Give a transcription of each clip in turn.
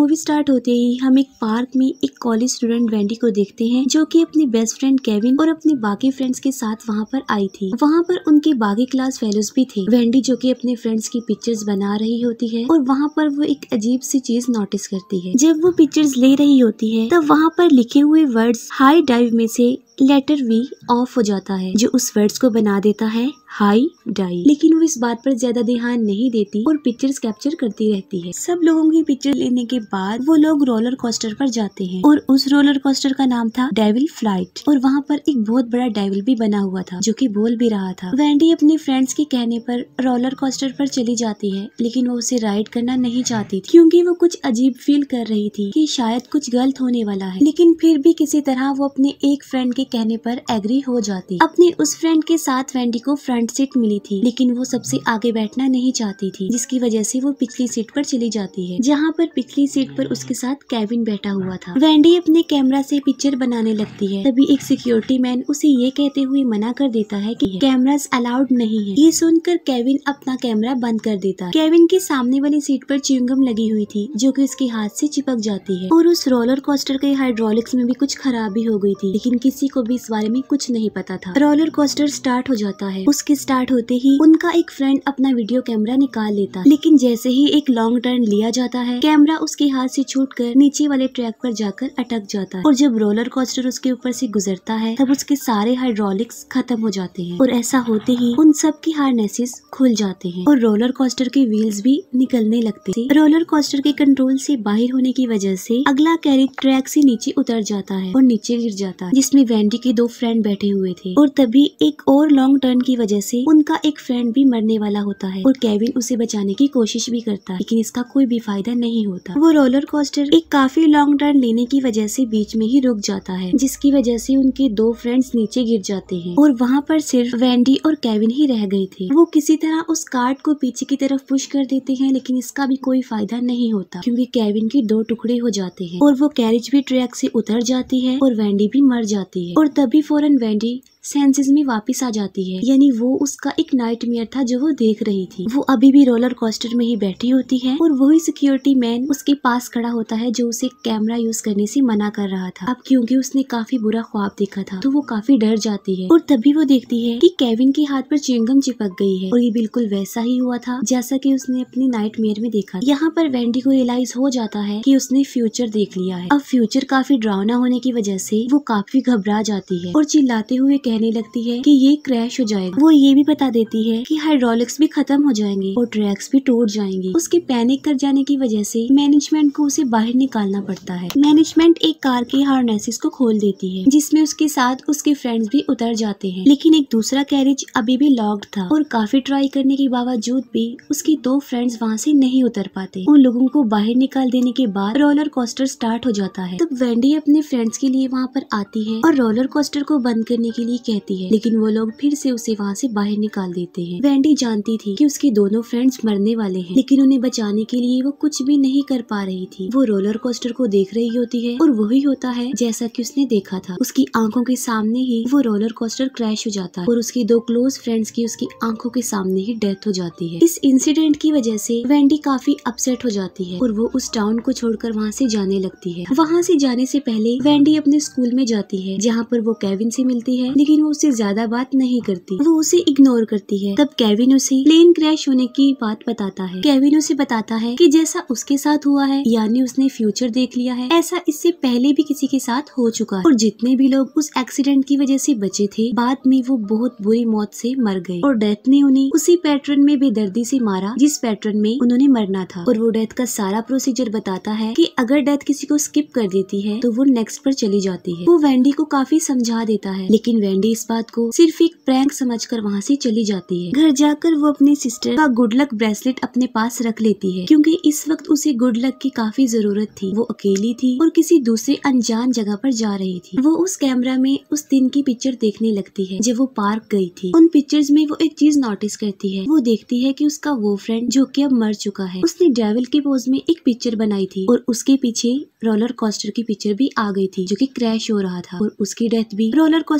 Movie start होते ही हम एक पार्क में एक कॉलेज स्टूडेंट वेंडी को देखते हैं, जो कि अपने बेस्ट फ्रेंड केविन और अपने बाकी फ्रेंड्स के साथ वहाँ पर आई थी। वहाँ पर उनके बाकी क्लास फेलोज भी थे। वेंडी जो कि अपने फ्रेंड्स की पिक्चर्स बना रही होती है और वहाँ पर वो एक अजीब सी चीज नोटिस करती है। जब वो पिक्चर्स ले रही होती है तब वहाँ पर लिखे हुए वर्ड्स हाई डाइव में से लेटर वी ऑफ हो जाता है, जो उस वर्ड्स को बना देता है हाई डाई। लेकिन वो इस बात पर ज्यादा ध्यान नहीं देती और पिक्चर्स कैप्चर करती रहती है। सब लोगों की पिक्चर लेने के बाद वो लोग रोलर कोस्टर पर जाते हैं और उस रोलर कोस्टर का नाम था डेविल फ्लाइट और वहाँ पर एक बहुत बड़ा डेविल भी बना हुआ था जो कि बोल भी रहा था। वेंडी अपने फ्रेंड्स के कहने पर रोलर कोस्टर पर चली जाती है, लेकिन वो उसे राइड करना नहीं चाहती थी क्योंकि वो कुछ अजीब फील कर रही थी कि शायद कुछ गलत होने वाला है। लेकिन फिर भी किसी तरह वो अपने एक फ्रेंड के कहने पर एग्री हो जाती। अपने उस फ्रेंड के साथ वेंडी को फ्रंट सीट मिली थी, लेकिन वो सबसे आगे बैठना नहीं चाहती थी, जिसकी वजह से वो पिछली सीट पर चली जाती है, जहाँ पर पिछली सीट पर उसके साथ केविन बैठा हुआ था। वेंडी अपने कैमरा से पिक्चर बनाने लगती है, तभी एक सिक्योरिटी मैन उसे ये कहते हुए मना कर देता है कि कैमरास अलाउड नहीं है। ये सुनकर केविन अपना कैमरा बंद कर देता है। केविन के सामने वाली सीट पर च्युइंगम लगी हुई थी, जो कि उसके हाथ से चिपक जाती है और उस रोलर कोस्टर के हाइड्रोलिक्स में भी कुछ खराबी हो गई थी, लेकिन किसी को भी इस बारे में कुछ नहीं पता था। रोलर कोस्टर स्टार्ट हो जाता है। उसके स्टार्ट होते ही उनका एक फ्रेंड अपना वीडियो कैमरा निकाल लेता है, लेकिन जैसे ही एक लॉन्ग टर्न लिया जाता है, कैमरा उसके हाथ से छूटकर नीचे वाले ट्रैक पर जाकर अटक जाता है और जब रोलर कोस्टर उसके ऊपर से गुजरता है तब उसके सारे हाइड्रोलिक्स खत्म हो जाते हैं और ऐसा होते ही उन सब की हार्नेसेस खुल जाते हैं और रोलर कोस्टर के व्हील्स भी निकलने लगते हैं। रोलर कोस्टर के कंट्रोल से बाहर होने की वजह से अगला कैरेज ट्रैक से नीचे उतर जाता है और नीचे गिर जाता है, जिसमें वेंडी के दो फ्रेंड बैठे हुए थे और तभी एक और लॉन्ग टर्न की वजह से उनका एक फ्रेंड भी मरने वाला होता है और केविन उसे बचाने की कोशिश भी करता है, लेकिन इसका कोई भी फायदा नहीं होता। वो रोलर कोस्टर एक काफी लॉन्ग टर्न लेने की वजह से बीच में ही रुक जाता है, जिसकी वजह से उनके दो फ्रेंड्स नीचे गिर जाते हैं और वहाँ पर सिर्फ वेंडी और केविन ही रह गए थे। वो किसी तरह उस कार्ट को पीछे की तरफ पुश कर देते हैं, लेकिन इसका भी कोई फायदा नहीं होता क्योंकि केविन के दो टुकड़े हो जाते हैं और वो कैरेज भी ट्रैक से उतर जाती है और वेंडी भी मर जाती है और तभी फौरन वेंडी सेंसेस में वापस आ जाती है, यानी वो उसका एक नाइटमेयर था जो वो देख रही थी। वो अभी भी रोलर कोस्टर में ही बैठी होती है और वही सिक्योरिटी मैन उसके पास खड़ा होता है जो उसे कैमरा यूज करने से मना कर रहा था। अब क्योंकि उसने काफी बुरा ख्वाब देखा था तो वो काफी डर जाती है और तभी वो देखती है कि केविन के हाथ पर च्युइंगम चिपक गई है और ये बिल्कुल वैसा ही हुआ था जैसा कि उसने अपनी नाइटमेयर में देखा। यहाँ पर वेंडी को रियलाइज हो जाता है कि उसने फ्यूचर देख लिया है। अब फ्यूचर काफी डरावना होने की वजह से वो काफी घबरा जाती है और चिल्लाते हुए कहने लगती है कि ये क्रैश हो जाएगा। वो ये भी बता देती है कि हाइड्रोलिक्स भी खत्म हो जाएंगे और ट्रैक्स भी टूट जाएंगे। उसके पैनिक कर जाने की वजह से मैनेजमेंट को उसे बाहर निकालना पड़ता है। मैनेजमेंट एक कार के हार्नेसेस को खोल देती है, जिसमें उसके साथ उसके फ्रेंड्स भी उतर जाते हैं, लेकिन एक दूसरा कैरेज अभी भी लॉक्ड था और काफी ट्राई करने के बावजूद भी उसके दो फ्रेंड्स वहाँ से नहीं उतर पाते। उन लोगों को बाहर निकाल देने के बाद रोलर कोस्टर स्टार्ट हो जाता है। तब वेंडी अपने फ्रेंड्स के लिए वहाँ पर आती है और रोलर कोस्टर को बंद करने के लिए कहती है, लेकिन वो लोग फिर से उसे वहाँ से बाहर निकाल देते हैं। वेंडी जानती थी कि उसके दोनों फ्रेंड्स मरने वाले हैं, लेकिन उन्हें बचाने के लिए वो कुछ भी नहीं कर पा रही थी। वो रोलर कोस्टर को देख रही होती है और वही होता है जैसा कि उसने देखा था। उसकी आंखों के सामने ही वो रोलर कोस्टर क्रैश हो जाता है और उसके दो क्लोज फ्रेंड्स की उसकी आंखों के सामने ही डेथ हो जाती है। इस इंसिडेंट की वजह से वेंडी काफी अपसेट हो जाती है और वो उस टाउन को छोड़कर वहाँ से जाने लगती है। वहाँ से जाने से पहले वेंडी अपने स्कूल में जाती है, जहाँ पर वो केविन से मिलती है, लेकिन वो उससे ज्यादा बात नहीं करती। वो उसे इग्नोर करती है। तब केविन उसे प्लेन क्रैश होने की बात बताता है। केविन उसे बताता है कि जैसा उसके साथ हुआ है, यानी उसने फ्यूचर देख लिया है, ऐसा इससे पहले भी किसी के साथ हो चुका है और जितने भी लोग उस एक्सीडेंट की वजह से बचे थे, बाद में वो बहुत बुरी मौत से मर गए और डेथ ने उन्हें उसी पैटर्न में बेदर्दी से मारा जिस पैटर्न में उन्होंने मरना था। और वो डेथ का सारा प्रोसीजर बताता है कि अगर डेथ किसी को स्किप कर देती है तो वो नेक्स्ट पर चली जाती है। वो वेंडी को काफी समझा देता है, लेकिन वेंडी इस बात को सिर्फ एक प्रैंक समझकर वहाँ से चली जाती है। घर जाकर वो अपनी सिस्टर का गुड लक ब्रेसलेट अपने पास रख लेती है, क्योंकि इस वक्त उसे गुड लक की काफी जरूरत थी। वो अकेली थी और किसी दूसरे अनजान जगह पर जा रही थी। वो उस कैमरा में उस दिन की पिक्चर देखने लगती है जब वो पार्क गई थी। उन पिक्चर्स में वो एक चीज नोटिस करती है। वो देखती है कि उसका वो फ्रेंड जो कि अब मर चुका है, उसने डेविल के पोज में एक पिक्चर बनाई थी और उसके पीछे रोलर कोस्टर की पिक्चर भी आ गई थी जो कि क्रैश हो रहा था और उसकी डेथ भी रोलर कोस्टर के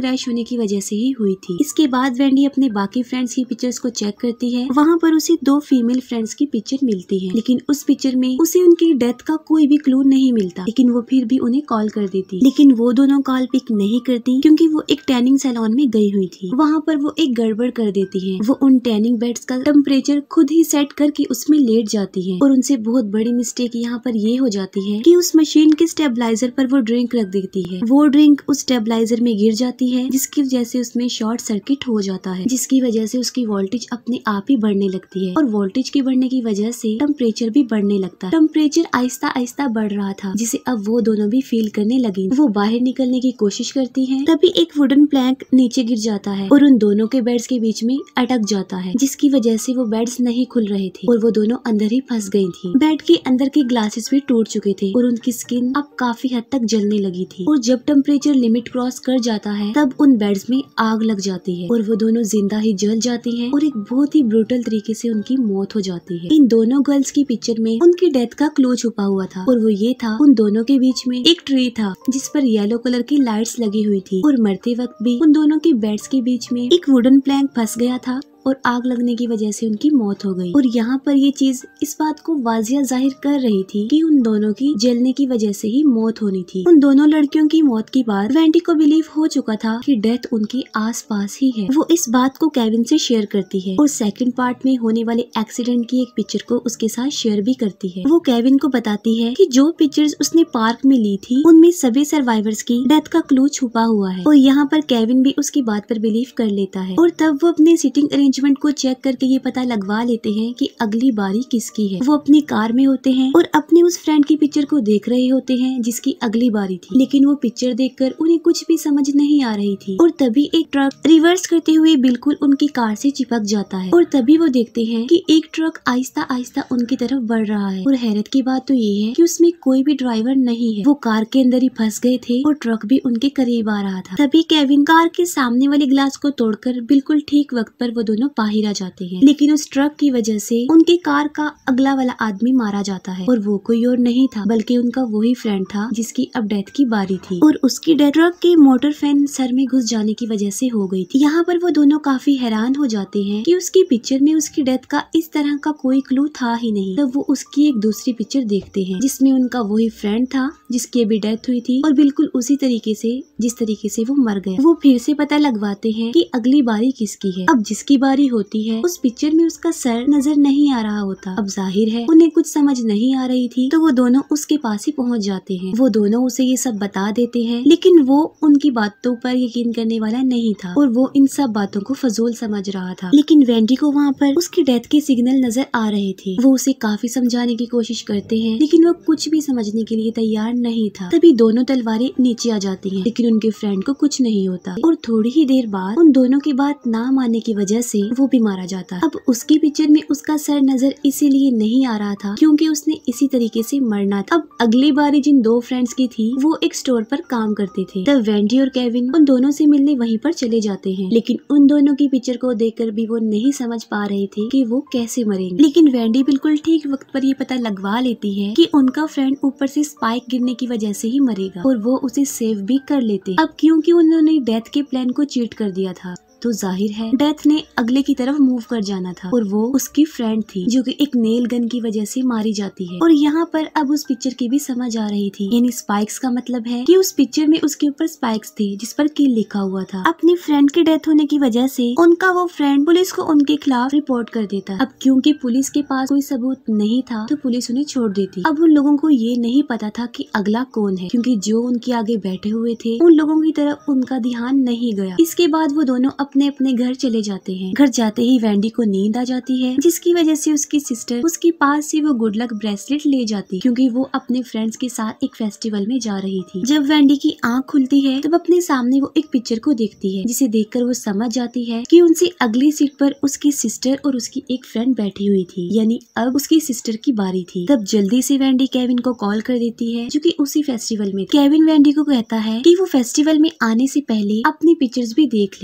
क्रैश होने की वजह से ही हुई थी। इसके बाद वेंडी अपने बाकी फ्रेंड्स की पिक्चर्स को चेक करती है। वहाँ पर उसे 2 फीमेल फ्रेंड्स की पिक्चर मिलती है, लेकिन उस पिक्चर में उसे उनकी डेथ का कोई भी क्लू नहीं मिलता, लेकिन वो फिर भी उन्हें कॉल कर देती। लेकिन वो दोनों कॉल पिक नहीं करती क्योंकि वो एक टैनिंग सैलून में गई हुई थी। वहाँ पर वो एक गड़बड़ कर देती है। वो उन टैनिंग बेड्स का टेम्परेचर खुद ही सेट करके उसमें लेट जाती है और उनसे बहुत बड़ी मिस्टेक यहाँ पर ये हो जाती है कि उस मशीन के स्टेबलाइजर पर वो ड्रिंक रख देती है। वो ड्रिंक उस स्टेबलाइजर में गिर जाती है, जिसकी वजह से उसमें शॉर्ट सर्किट हो जाता है, जिसकी वजह से उसकी वोल्टेज अपने आप ही बढ़ने लगती है और वोल्टेज के बढ़ने की वजह से टेम्परेचर भी बढ़ने लगता है। टेम्परेचर आहिस्ता आहिस्ता बढ़ रहा था, जिसे अब वो दोनों भी फील करने लगी। वो बाहर निकलने की कोशिश करती है, तभी एक वुडन प्लैंक नीचे गिर जाता है और उन दोनों के बेड्स के बीच में अटक जाता है, जिसकी वजह से वो बेड्स नहीं खुल रहे थे और वो दोनों अंदर ही फंस गई थी। बेड के अंदर के ग्लासेस भी टूट चुके थे और उनकी स्किन अब काफी हद तक जलने लगी थी और जब टेम्परेचर लिमिट क्रॉस कर जाता है तब उन बेड्स में आग लग जाती है और वो दोनों जिंदा ही जल जाती हैं और एक बहुत ही ब्रूटल तरीके से उनकी मौत हो जाती है। इन दोनों गर्ल्स की पिक्चर में उनकी डेथ का क्लू छुपा हुआ था और वो ये था, उन दोनों के बीच में एक ट्री था जिस पर येलो कलर की लाइट्स लगी हुई थी और मरते वक्त भी उन दोनों के बेड्स के बीच में एक वुडन प्लैंक फंस गया था और आग लगने की वजह से उनकी मौत हो गई। और यहाँ पर ये चीज इस बात को वाजिया जाहिर कर रही थी कि उन दोनों की जलने की वजह से ही मौत होनी थी। उन दोनों लड़कियों की मौत के बाद वेंडी को बिलीव हो चुका था कि डेथ उनके आसपास ही है। वो इस बात को केविन से शेयर करती है और सेकंड पार्ट में होने वाले एक्सीडेंट की एक पिक्चर को उसके साथ शेयर भी करती है। वो केविन को बताती है कि जो पिक्चर्स उसने पार्क में ली थी उनमें सभी सर्वाइवर्स की डेथ का क्लू छुपा हुआ है और यहाँ पर केविन भी उसकी बात पर बिलीव कर लेता है और तब वो अपने सिटिंग को चेक करके ये पता लगवा लेते हैं कि अगली बारी किसकी है। वो अपनी कार में होते हैं और अपने उस फ्रेंड की पिक्चर को देख रहे होते हैं जिसकी अगली बारी थी, लेकिन वो पिक्चर देखकर उन्हें कुछ भी समझ नहीं आ रही थी और तभी एक ट्रक रिवर्स करते हुए बिल्कुल उनकी कार से चिपक जाता है और तभी वो देखते हैं कि एक ट्रक आहिस्ता आहिस्ता उनकी तरफ बढ़ रहा है और हैरत की बात तो ये है कि उसमें कोई भी ड्राइवर नहीं है। वो कार के अंदर ही फंस गए थे और ट्रक भी उनके करीब आ रहा था। तभी केविन कार के सामने वाले ग्लास को तोड़कर बिल्कुल ठीक वक्त पर वो दोनों बाहर आ जाते हैं, लेकिन उस ट्रक की वजह से उनकी कार का अगला वाला आदमी मारा जाता है और वो कोई और नहीं था बल्कि उनका वही फ्रेंड था जिसकी अब डेथ की बारी थी और उसकी डेथ ट्रक के मोटर फैन सर में घुस जाने की वजह से हो गई थी। यहाँ पर वो दोनों काफी हैरान हो जाते हैं कि उसकी पिक्चर में उसकी डेथ का इस तरह का कोई क्लू था ही नहीं। तब वो उसकी एक दूसरी पिक्चर देखते हैं जिसमें उनका वही फ्रेंड था जिसकी अभी डेथ हुई थी और बिल्कुल उसी तरीके से जिस तरीके से वो मर गए। वो फिर से पता लगवाते हैं कि अगली बारी किसकी है। अब जिसकी बारी होती है उस पिक्चर में उसका सर नजर नहीं आ रहा होता। अब जाहिर है उन्हें कुछ समझ नहीं आ रही थी तो वो दोनों उसके पास ही पहुंच जाते हैं। वो दोनों उसे ये सब बता देते हैं, लेकिन वो उनकी बातों पर यकीन करने वाला नहीं था और वो इन सब बातों को फजूल समझ रहा था। लेकिन वेंडी को वहाँ पर उसकी डेथ के सिग्नल नजर आ रहे थे। वो उसे काफी समझाने की कोशिश करते हैं, लेकिन वो कुछ भी समझने के लिए तैयार नहीं था। तभी दोनों तलवारें नीचे आ जाती हैं, लेकिन उनके फ्रेंड को कुछ नहीं होता और थोड़ी ही देर बाद उन दोनों की बात ना मानने की वजह से वो भी मारा जाता। अब उसकी पिक्चर में उसका सर नजर इसीलिए नहीं आ रहा था क्योंकि उसने इसी तरीके से मरना था। अब अगली बारी जिन दो फ्रेंड्स की थी वो एक स्टोर पर काम करते थे। तब वेंडी और केविन उन दोनों से मिलने वहीं पर चले जाते हैं, लेकिन उन दोनों की पिक्चर को देखकर भी वो नहीं समझ पा रहे थे कि वो कैसे मरेंगे। लेकिन वेंडी बिल्कुल ठीक वक्त पर ये पता लगवा लेती है कि उनका फ्रेंड ऊपर से स्पाइक गिरने की वजह से ही मरेगा और वो उसे सेव भी कर लेते। अब क्योंकि उन्होंने डेथ के प्लान को चीट कर दिया था तो जाहिर है डेथ ने अगले की तरफ मूव कर जाना था और वो उसकी फ्रेंड थी जो कि एक नेल गन की वजह से मारी जाती है। और यहाँ पर अब उस पिक्चर की भी समझ आ रही थी, यानी स्पाइक्स का मतलब है कि उस पिक्चर में उसके ऊपर स्पाइक्स थे जिस पर किल लिखा हुआ था। अपनी फ्रेंड की डेथ होने की वजह से उनका वो फ्रेंड पुलिस को उनके खिलाफ रिपोर्ट कर देता। अब क्योंकि पुलिस के पास कोई सबूत नहीं था तो पुलिस उन्हें छोड़ देती। अब उन लोगों को ये नहीं पता था कि अगला कौन है, क्योंकि जो उनके आगे बैठे हुए थे उन लोगों की तरफ उनका ध्यान नहीं गया। इसके बाद वो दोनों अपने अपने घर चले जाते हैं। घर जाते ही वेंडी को नींद आ जाती है, जिसकी वजह से उसकी सिस्टर उसके पास से वो गुड लक ब्रेसलेट ले जाती, क्योंकि वो अपने फ्रेंड्स के साथ एक फेस्टिवल में जा रही थी। जब वेंडी की आंख खुलती है तब अपने सामने वो एक पिक्चर को देखती है, जिसे देखकर वो समझ जाती है कि उनसे अगली सीट पर उसकी सिस्टर और उसकी एक फ्रेंड बैठी हुई थी, यानी अब उसकी सिस्टर की बारी थी। तब जल्दी से वेंडी केविन को कॉल कर देती है जो कि उसी फेस्टिवल में। केविन वेंडी को कहता है कि वो फेस्टिवल में आने से पहले अपनी पिक्चर्स भी देख ले कि डेथ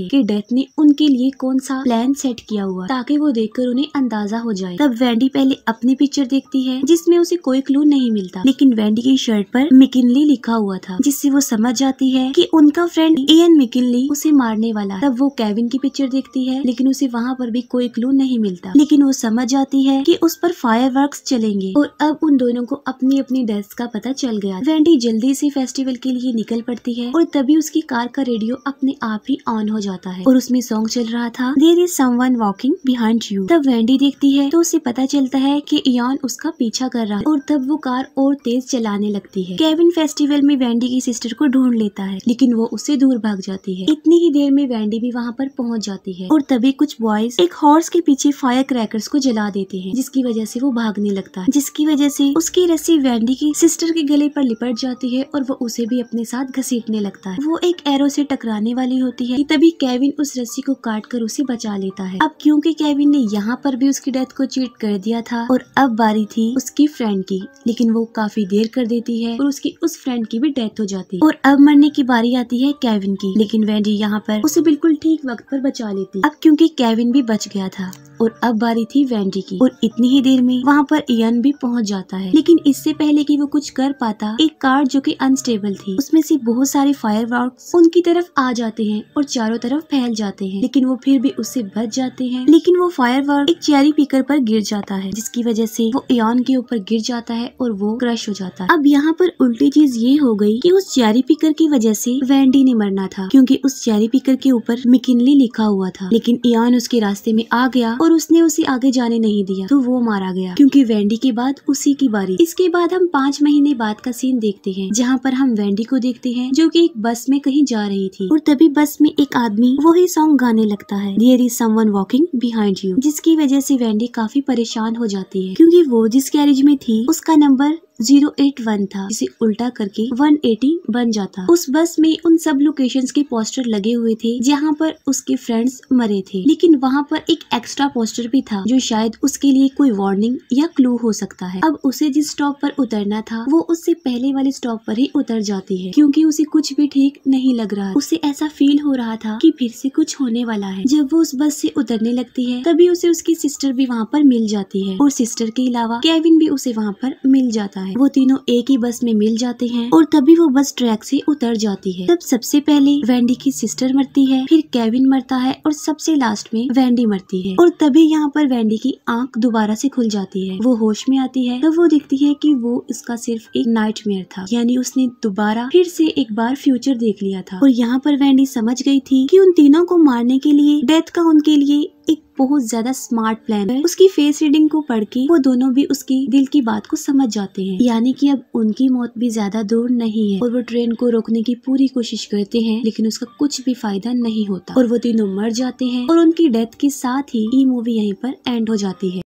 ने उनके लिए कौन सा प्लान सेट किया हुआ ताकि वो देखकर उन्हें अंदाजा हो जाए। तब वेंडी पहले अपनी पिक्चर देखती है जिसमें उसे कोई क्लू नहीं मिलता, लेकिन वेंडी की शर्ट पर मैकिनली लिखा हुआ था, जिससे वो समझ जाती है कि उनका फ्रेंड इयन मैकिनली उसे मारने वाला है। तब वो केविन की पिक्चर देखती है, लेकिन उसे वहाँ पर भी कोई क्लू नहीं मिलता, लेकिन वो समझ जाती है कि उस पर फायरवर्क्स चलेंगे और अब उन दोनों को अपनी अपनी डेथ का पता चल गया। वेंडी जल्दी से फेस्टिवल के लिए निकल पड़ती है और तभी उसकी कार का रेडियो अपने आप ही ऑन हो जाता है और उसमें सॉन्ग चल रहा था, there is someone walking behind you. तब वेंडी देखती है तो उसे पता चलता है कि इयन उसका पीछा कर रहा है और तब वो कार और तेज चलाने लगती है। केविन फेस्टिवल में वेंडी की सिस्टर को ढूंढ लेता है, लेकिन वो उससे दूर भाग जाती है। इतनी ही देर में वेंडी भी वहाँ पर पहुँच जाती है और तभी कुछ बॉयज एक हॉर्स के पीछे फायर क्रैकर्स को जला देते हैं, जिसकी वजह से वो भागने लगता है, जिसकी वजह से उसकी रस्सी वेंडी की सिस्टर के गले पर लिपट जाती है और वो उसे भी अपने साथ घसीटने लगता है। वो एक एरो से टकराने वाली होती है कि तभी केविन उस रस्सी को काट कर उसे बचा लेता है। अब क्योंकि केविन ने यहाँ पर भी उसकी डेथ को चीट कर दिया था और अब बारी थी उसकी फ्रेंड की, लेकिन वो काफी देर कर देती है और उसकी उस फ्रेंड की भी डेथ हो जाती है और अब मरने की बारी आती है केविन की, लेकिन वेंडी यहाँ पर उसे बिल्कुल ठीक वक्त पर बचा लेती। अब क्योंकि केविन भी बच गया था और अब बारी थी वेंडी की और इतनी ही देर में वहाँ पर इयन भी पहुँच जाता है, लेकिन इससे पहले कि वो कुछ कर पाता, एक कार जो कि अनस्टेबल थी उसमें से बहुत सारे फायरवर्क्स उनकी तरफ आ जाते हैं और चारों तरफ फैल जाते हैं, लेकिन वो फिर भी उससे बच जाते हैं। लेकिन वो फायरवर्क एक चेरी पिकर पर गिर जाता है, जिसकी वजह से वो इयन के ऊपर गिर जाता है और वो क्रश हो जाता है। अब यहाँ पर उल्टी चीज ये हो गई कि उस चेरी पिकर की वजह से वेंडी ने मरना था, क्योंकि उस चेरी पिकर के ऊपर मैकिनली लिखा हुआ था, लेकिन इयन उसके रास्ते में आ गया और उसने उसे आगे जाने नहीं दिया, तो वो मारा गया, क्योंकि वेंडी के बाद उसी की बारी। इसके बाद हम 5 महीने बाद का सीन देखते हैं, जहाँ पर हम वेंडी को देखते हैं जो कि एक बस में कहीं जा रही थी और तभी बस में एक आदमी वही सॉन्ग गाने लगता है, there is someone walking behind you, जिसकी वजह से वेंडी काफी परेशान हो जाती है, क्योंकि वो जिस गैरेज में थी उसका नंबर 081 था, जिसे उल्टा करके 180 बन जाता। उस बस में उन सब लोकेशंस के पोस्टर लगे हुए थे जहाँ पर उसके फ्रेंड्स मरे थे, लेकिन वहाँ पर एक एक्स्ट्रा पोस्टर भी था जो शायद उसके लिए कोई वार्निंग या क्लू हो सकता है। अब उसे जिस स्टॉप पर उतरना था वो उससे पहले वाले स्टॉप पर ही उतर जाती है, क्योंकि उसे कुछ भी ठीक नहीं लग रहा। उसे ऐसा फील हो रहा था कि फिर से कुछ होने वाला है। जब वो उस बस से उतरने लगती है तभी उसे उसकी सिस्टर भी वहाँ पर मिल जाती है और सिस्टर के अलावा केविन भी उसे वहाँ पर मिल जाता है। वो तीनों एक ही बस में मिल जाते हैं और तभी वो बस ट्रैक से उतर जाती है। तब सबसे पहले वेंडी की सिस्टर मरती है, फिर केविन मरता है और सबसे लास्ट में वेंडी मरती है। और तभी यहाँ पर वेंडी की आंख दोबारा से खुल जाती है, वो होश में आती है। तब वो दिखती है कि वो इसका सिर्फ एक नाइटमेयर था, यानी उसने दोबारा फिर से एक बार फ्यूचर देख लिया था। और यहाँ पर वेंडी समझ गई थी कि उन तीनों को मारने के लिए डेथ का उनके लिए एक बहुत ज्यादा स्मार्ट प्लान है। उसकी फेस रीडिंग को पढ़ के वो दोनों भी उसकी दिल की बात को समझ जाते हैं, यानी कि अब उनकी मौत भी ज्यादा दूर नहीं है। और वो ट्रेन को रोकने की पूरी कोशिश करते हैं, लेकिन उसका कुछ भी फायदा नहीं होता और वो तीनों मर जाते हैं और उनकी डेथ के साथ ही ये मूवी यहीं पर एंड हो जाती है।